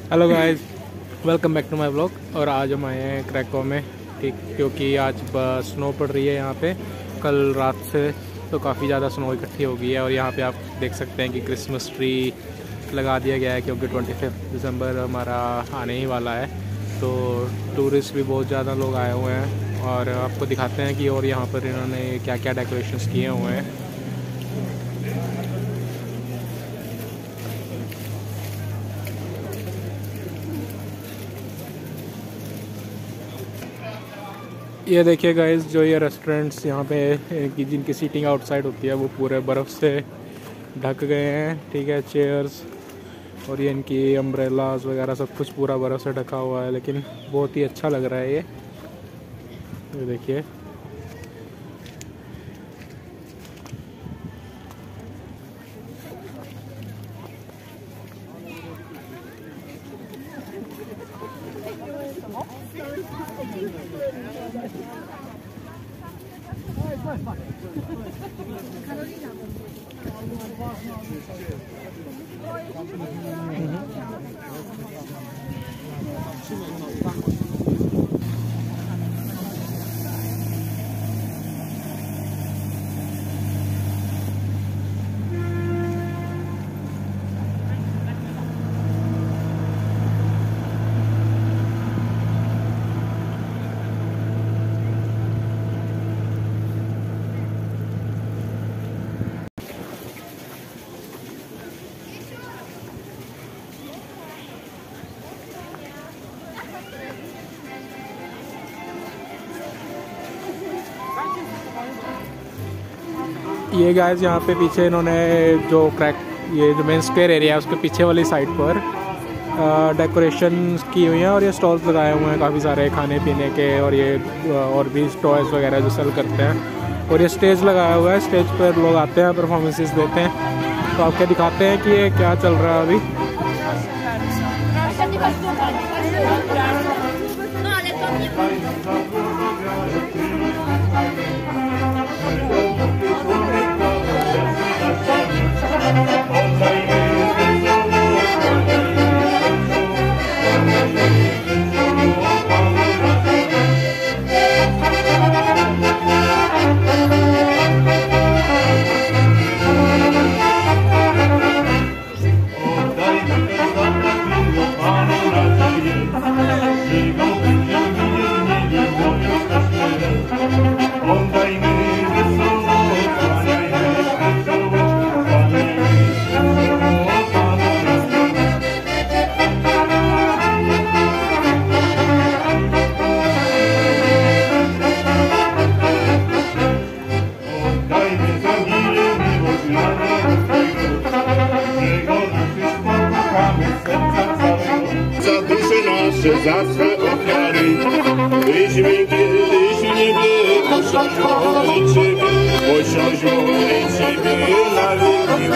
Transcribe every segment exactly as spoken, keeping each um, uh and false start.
Hello guys, welcome back to my blog. और आज हम आए हैं क्रैको में, ठीक, क्योंकि आज स्नो पड़ रही है यहाँ पे कल रात से, तो काफ़ी ज़्यादा स्नो इकट्ठी हो गई है। और यहाँ पे आप देख सकते हैं कि क्रिसमस ट्री लगा दिया गया है, क्योंकि ट्वेंटी फिफ्थ दिसंबर हमारा आने ही वाला है। तो टूरिस्ट भी बहुत ज़्यादा लोग आए हुए हैं और आपको दिखाते हैं कि और यहाँ पर इन्होंने क्या क्या डेकोरेशंस किए हुए हैं। ये देखिए गाइस, जो ये रेस्टोरेंट्स यहाँ पे की जिनकी सीटिंग आउटसाइड होती है वो पूरे बर्फ़ से ढक गए हैं, ठीक है। चेयर्स और ये इनकी अम्ब्रेलाज वगैरह सब कुछ पूरा बर्फ़ से ढका हुआ है, लेकिन बहुत ही अच्छा लग रहा है ये ये देखिए। ये गाइस, यहाँ पे पीछे इन्होंने जो क्रैक ये जो मेन स्क्वायर एरिया है उसके पीछे वाली साइड पर डेकोरेशन की हुई हैं और ये स्टॉल्स लगाए हुए हैं काफ़ी सारे खाने पीने के, और ये और भी टॉयज़ वगैरह जो सेल करते हैं। और ये स्टेज लगाया हुआ है, स्टेज पर लोग आते हैं, परफॉर्मेंसेस देते हैं। तो आपके दिखाते हैं कि ये क्या चल रहा है अभी। Za swe ofiary, byśmy kiedyś w niebie posiądziły Ciebie, posiądziły Ciebie na wieki.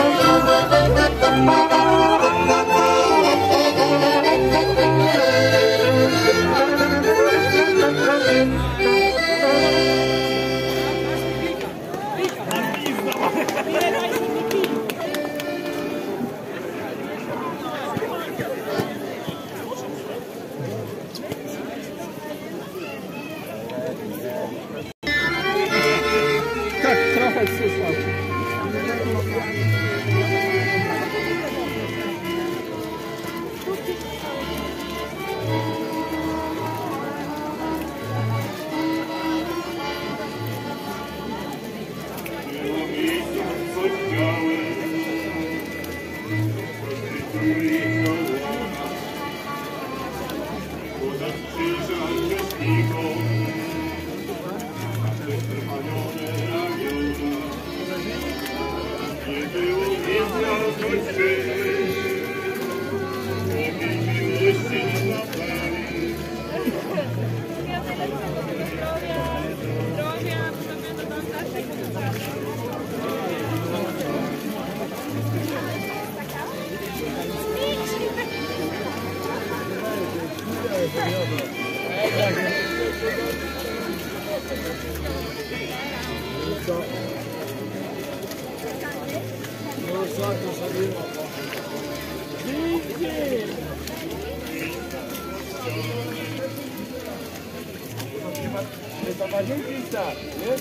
A dzięki tak, nie?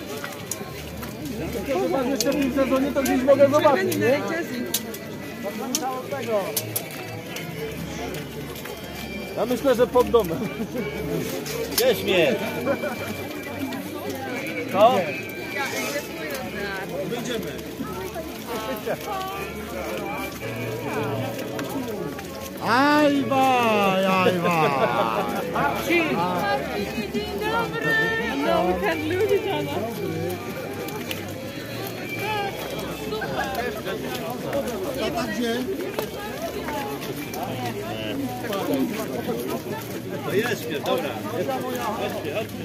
To chyba jeszcze w tym sezonie to gdzieś mogę zobaczyć, nie? Ja myślę, że pod domem. Gdzie śmiech? Co? Wyjdziemy. Ajwa, ajwa. Dzień dobry! No, we can lose each other. To jest śmiech, dobra. Chodźcie, chodźcie.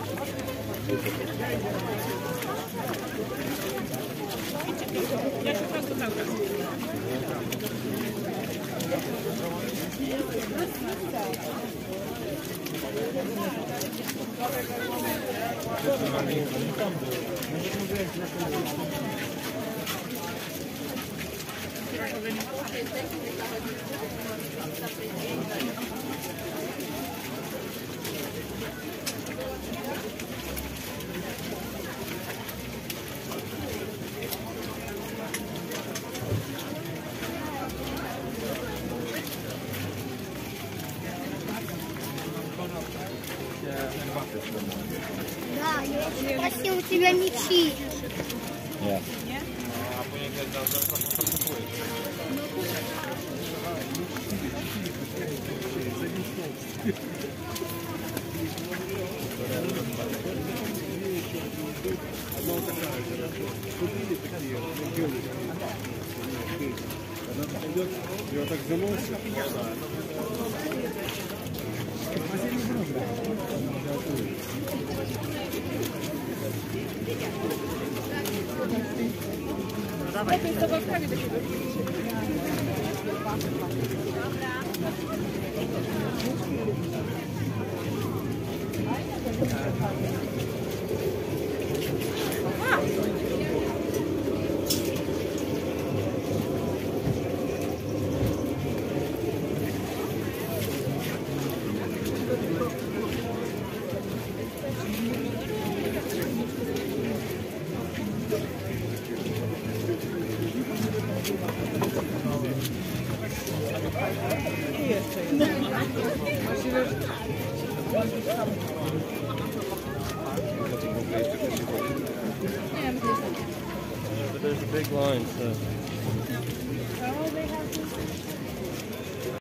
Ja się po prostu cały czas. Да, я спросил у тебя мечи. Нет. Я так заносил. Давай. Z zabawkami do siebie. There's a big line, so. Oh, they have